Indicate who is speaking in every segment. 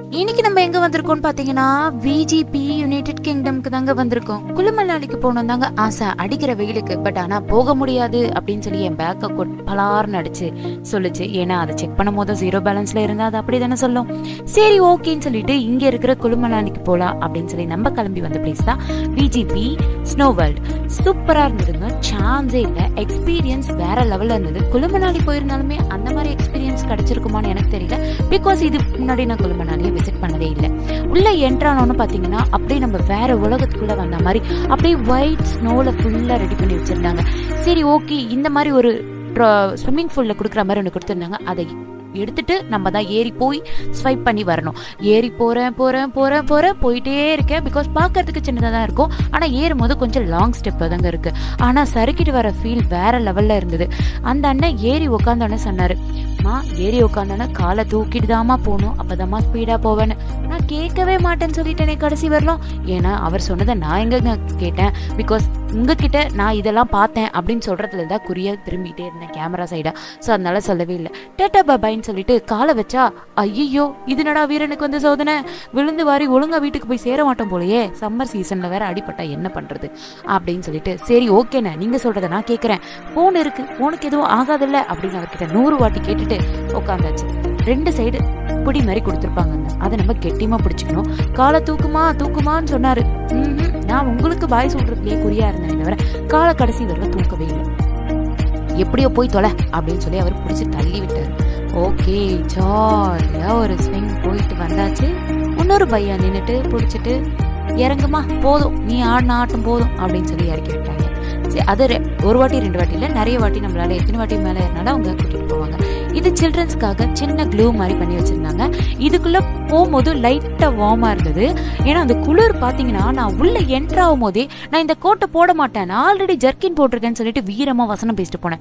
Speaker 1: இன்னைக்கு நம்ம எங்க வந்திருக்கோம் பாத்தீங்கன்னா விஜிபி யுனைடெட் கிங்டம்க்கு தாங்க வந்திருக்கோம். குளுமணாலிக்கு போனோம் தாங்க ஆசை அடிக்கிற வெயிலுக்கு. பட் ஆனா போக முடியாது அப்படின்னு சொல்லி என் பேக்க பலார்னு அடிச்சு சொல்லுச்சு. ஏன்னா அதை செக் பண்ணும் போது 0 பேலன்ஸ்ல இருந்தா அது அப்படிதானே சொல்லும். சரி ஓகேன்னு சொல்லிட்டு இங்க இருக்கிற குளுமணாலிக்கு போலாம் அப்படின்னு சொல்லி நம்ம கிளம்பி வந்த பிளேஸ் தான் விஜிபி ஸ்னோ வேர்ல்ட். சூப்பரா இருந்ததுங்க, சான்ஸே இல்ல. எக்ஸ்பீரியன்ஸ் வேற லெவல்ல இருந்தது. குளுமணாலி போயிருந்தாலுமே அந்த மாதிரி எக்ஸ்பீரியன்ஸ் கிடைச்சிருக்குமான்னு எனக்கு தெரியல. பிகாஸ் இது முன்னாடி நான் குளுமணாலியை விசிட் பண்ணதே இல்லை. உள்ள என்ட்ரானோன்னு பாத்தீங்கன்னா அப்படியே நம்ம வேற உலகத்துக்குள்ள வந்த மாதிரி அப்படியே ஒயிட் ஸ்னோல ஃபுல்லா ரெடி பண்ணி வச்சிருந்தாங்க. சரி ஓகே, இந்த மாதிரி ஒரு ஸ்விம்மிங் பூல்ல குடுக்குற மாதிரி ஒன்று கொடுத்துருந்தாங்க. அதை எடுத்துட்டு நம்ம தான் ஏறி போய் ஸ்வைப் பண்ணி வரணும். ஏறி போறேன் போயிட்டே இருக்கேன். பிகாஸ் பாக்கிறதுக்கு சின்னதா தான் இருக்கும், ஆனா ஏறும் போது கொஞ்சம் லாங் ஸ்டெப் தாங்க இருக்கு. ஆனா சறுக்கிட்டு வர ஃபீல் வேற லெவல்ல இருந்தது. அந்த அண்ணன் ஏறி உட்காந்தோன்னு சொன்னாரு, ஏறி உட்காந்தோன்னா காலை தூக்கிட்டு தாமா போகணும், அப்பதாம்மா ஸ்பீடா போவேன்னு. நான் கேட்கவே மாட்டேன்னு சொல்லிட்டேனே கடைசி வரலாம். ஏன்னா அவர் சொன்னதை நான் எங்க கேட்டேன். பிகாஸ் உங்ககிட்ட நான் இதெல்லாம் பார்த்தேன் அப்படின்னு சொல்றதுல தான் குறியா திரும்பிட்டே இருந்தேன் கேமரா சைடா. ஸோ அதனால சொல்லவே இல்லை. டேட்டா பாபாயின்னு சொல்லிட்டு காலை வச்சா, ஐயோ இதுனடா வீரனுக்கு வந்து சோதனை, விழுந்து வாரி ஒழுங்கா வீட்டுக்கு போய் சேர மாட்டோம் போலயே, சம்மர் சீசன்ல வேற அடிப்பட்டா என்ன பண்றது அப்படின்னு சொல்லிட்டு, சரி ஓகேண்ணே நீங்க சொல்றதை நான் கேட்கறேன், போன் இருக்கு போனுக்கு எதுவும் ஆகாதில்ல அப்படின்னு அவர்கிட்ட 100 வாட்டி கேட்டுட்டு உட்காந்தாச்சு. 2 சைடு பிடி மாதிரி கொடுத்துருப்பாங்க, அதை நம்ம கெட்டியமா பிடிச்சிக்கணும். காலை தூக்குமான்னு சொன்னாரு. நான் உங்களுக்கு பாய் சொல்றதுலயே குறியா இருந்தேன் தவிர காலை கடைசி வரல தூக்கவே இல்லை. எப்படியோ போய் தொலை அப்படின்னு சொல்லி அவர் பிடிச்சி தள்ளி விட்டாரு. ஓகே, ஜாலியா ஒரு ஸ்விங் போயிட்டு வந்தாச்சு. இன்னொரு பையன் நின்னுட்டு பிடிச்சிட்டு, இறங்குமா போதும் நீ ஆடின ஆட்டம் போதும் அப்படின்னு சொல்லி இறக்கி விட்டாங்க. சரி, அது 1 வாட்டி 2 வாட்டி இல்ல, நிறைய வாட்டி நம்மளால எத்தனை வாட்டி மேல ஏறினாலும் அவங்க கூட்டிட்டு போவாங்க. இது சில்ட்ரன்ஸ்க்காக சின்ன க்ளூ மாதிரி பண்ணி வச்சிருந்தாங்க. இதுக்குள்ள போகும்போது லைட்டா வார்மா இருந்தது. ஏன்னா அந்த குளிர் பாத்தீங்கன்னா, நான் உள்ள என்டர் ஆகும் போதே நான் இந்த கோட்டை போட மாட்டேன், நான் ஆல்ரெடி ஜர்க்கின் போட்டிருக்கேன்னு சொல்லிட்டு வீரமா வசனம் பேசிட்டு போனேன்.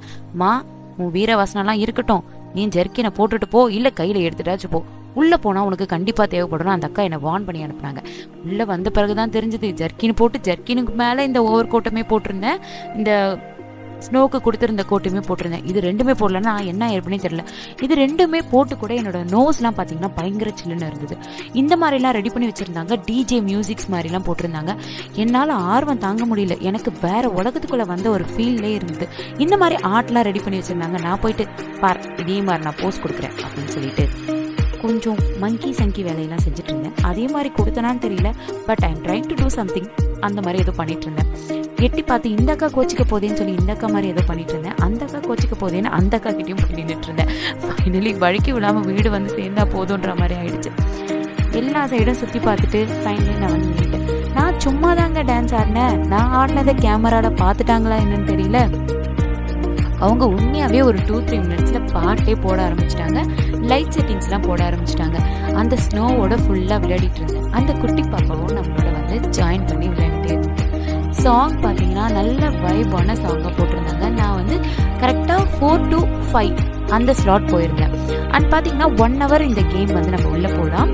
Speaker 1: உன் வீர வசனம் எல்லாம் இருக்கட்டும், நீ ஜர்க்கினை போட்டுட்டு போ, இல்ல கையில எடுத்துட்டாச்சு போ, உள்ள போனா உனக்கு கண்டிப்பா தேவைப்படும். அந்த அக்கா என்ன வார்ன் பண்ணி அனுப்புனாங்க. உள்ள வந்த பிறகுதான் தெரிஞ்சது, ஜர்க்கின் போட்டு ஜர்க்கினுக்கு மேல இந்த ஓவர் கோட்டுமே போட்டிருந்தேன், இந்த ஸ்னோக்கு கொடுத்துருந்த கோட்டுமே போட்டிருந்தேன். இது 2மே போடலன்னா என்ன ஏற்பனே தெரியல. இது 2மே போட்டு கூட என்னோட நோஸ் எல்லாம் பாத்தீங்கன்னா பயங்கர சில்லுன்னு இருந்தது. இந்த மாதிரி எல்லாம் ரெடி பண்ணி வச்சிருந்தாங்க. டிஜே மியூசிக்ஸ் மாதிரி எல்லாம் போட்டிருந்தாங்க. என்னால ஆர்வம் தாங்க முடியல. எனக்கு வேற உலகத்துக்குள்ள வந்த ஒரு ஃபீல்லே இருந்தது. இந்த மாதிரி ஆர்ட்லாம் ரெடி பண்ணி வச்சிருந்தாங்க. நான் போயிட்டு பார் இதே மாதிரி நான் போஸ்ட் கொடுக்குறேன் அப்படின்னு சொல்லிட்டு கொஞ்சம் மங்கி சங்கி வேலையெல்லாம் செஞ்சுட்டு இருந்தேன். அதே மாதிரி கொடுத்தனான்னு தெரியல, but I am trying to do something. அந்த மாதிரி ஏதோ பண்ணிட்டு இருந்தேன். எட்டி பார்த்து இந்த அக்கா கோச்சிக்க போதேன்னு சொல்லி இந்த அக்கா மாதிரி ஏதோ பண்ணிட்டு இருந்தேன். அந்த அக்கா கோச்சிக்க போதேன்னு அந்த அக்கா கிட்டையும் போய் நின்றுட்டு இருந்தேன். ஃபைனலி வழுக்கி விழாம வீடு வந்து சேர்ந்தா போதுன்ற மாதிரி ஆயிடுச்சு. எல்லா சைடும் சுத்தி பார்த்துட்டு ஃபைனலி நான் வந்து நின்றுட்டேன். நான் சும்மா தாங்க டான்ஸ் ஆடினேன். நான் ஆடினதை கேமரால பார்த்துட்டாங்களா என்னன்னு தெரியல. அவங்க உண்மையாவே ஒரு 2-3 மினிட்ஸ்ல பாட்டே போட ஆரம்பிச்சிட்டாங்க. லைட் செட்டிங்ஸ் எல்லாம் போட ஆரம்பிச்சிட்டாங்க. அந்த ஸ்னோவோட ஃபுல்லா விளையாடிட்டு இருந்தேன். அந்த குட்டி பாப்பாவும் நம்மளோட வந்து ஜாயின் பண்ணி விளையாடிட்டே இருந்தேன். சாங் பாத்தீங்கன்னா நல்ல வைபான சாங்கா போட்டிருந்தாங்க. நான் வந்து கரெக்டா 4 to 5 அந்த ஸ்லாட் போயிருந்தேன். அண்ட் பாத்தீங்கன்னா 1 hour இந்த கேம் வந்து நம்ம உள்ள போலாம்.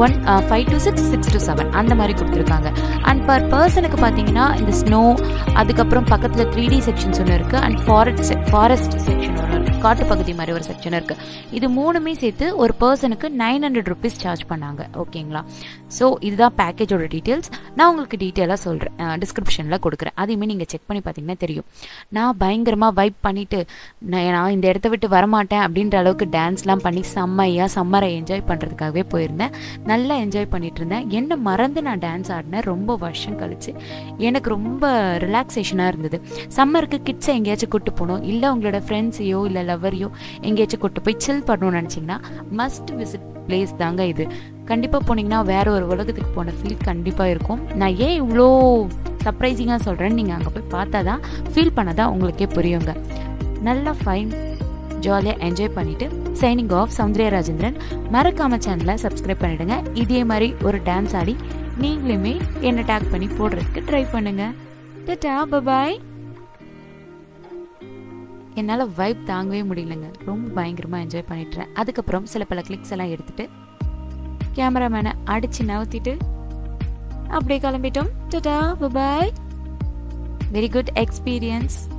Speaker 1: 5 to 6, 6 to 7 அந்த மாதிரி கொடுத்துருக்காங்க. அண்ட் பர் பர்சனுக்கு பாத்தீங்கன்னா இந்த ஸ்னோ, அதுக்கப்புறம் பக்கத்துல 3D செக்ஷன்ஸ் ஒன்று இருக்கு, அண்ட் ஃபாரஸ்ட் செக்ஷன் ஒன்று இருக்கு, காட்டு பகுதி மாதிரி ஒரு செக்ஷன் இருக்கு. இது 3மே சேர்த்து ஒரு பர்சனுக்கு 900 rupees சார்ஜ் பண்ணாங்க. ஓகேங்களா? ஸோ இதுதான் பேக்கேஜோட டீட்டெயில்ஸ். நான் உங்களுக்கு டீட்டெயிலாக சொல்றேன், டிஸ்கிரிப்ஷன்ல கொடுக்குறேன். அதையுமே நீங்க செக் பண்ணி பாத்தீங்கன்னா தெரியும். நான் பயங்கரமா வைப் பண்ணிட்டு நான் இந்த இடத்த விட்டு வரமாட்டேன் அப்படின்ற அளவுக்கு டான்ஸ்லாம் பண்ணி சம்மரை என்ஜாய் பண்றதுக்காகவே போயிருந்தேன். நல்லா என்ஜாய் பண்ணிட்டு இருந்தேன். என்ன மறந்து நான் டான்ஸ் ஆடினேன் ரொம்ப வருஷம் கழிச்சு. எனக்கு ரொம்ப ரிலாக்ஸேஷனா இருந்தது. சம்மருக்கு கிட்ஸை எங்கேயாச்சும் கூட்டு போகணும், இல்லை உங்களோட ஃப்ரெண்ட்ஸையோ இல்லை லவரையோ எங்கேயாச்சும் கூட்டு போய் சில் பண்ணணும்னு நினைச்சீங்கன்னா மஸ்ட் விசிட் பிளேஸ் தாங்க இது. கண்டிப்பா போனீங்கன்னா வேற ஒரு உலகத்துக்கு போன ஃபீல் கண்டிப்பா இருக்கும். நான் ஏன் இவ்வளோ சர்ப்ரைசிங்கா சொல்றேன்னு நீங்க அங்க போய் பார்த்தாதான் ஃபீல் பண்ணாதான் உங்களுக்கே புரியுங்க. நல்லா ஃபைன் ஜாலியா என்ஜாய் பண்ணிட்டு சைனிங் ஆஃப். சௌந்தர்யா ராஜேந்திரன். மறக்காம சேனலை சப்ஸ்கிரைப் பண்ணிடுங்க. இதே மாதிரி ஒரு டான்ஸ் ஆடி நீங்களுமே என்ன டேக் பண்ணி போடுறதுக்கு ட்ரை பண்ணுங்க. டாடா பாய். என்னால வைப் தாங்கவே முடியலங்க. ரொம்ப பயங்கரமா என்ஜாய் பண்ணிட்டுறேன். அதுக்கப்புறம் சில பல கிளிக்ஸ் எல்லாம் எடுத்துட்டு கேமராமேனை அடிச்சு நவுத்திட்டு அப்படியே கிளம்பிட்டோம். Tata bye. Very good experience.